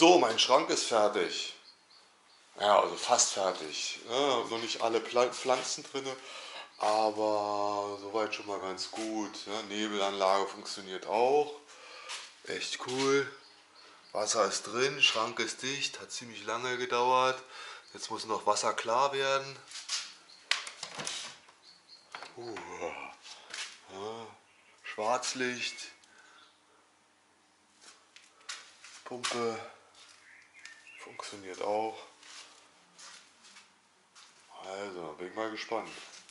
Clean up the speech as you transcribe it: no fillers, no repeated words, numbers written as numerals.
So, mein Schrank ist fertig. Ja, also fast fertig. Ja, noch nicht alle Pflanzen drin, aber soweit schon mal ganz gut. Ja, Nebelanlage funktioniert auch. Echt cool. Wasser ist drin, Schrank ist dicht, hat ziemlich lange gedauert. Jetzt muss noch Wasser klar werden. Ja, Schwarzlicht, Pumpe funktioniert auch. Also bin ich mal gespannt.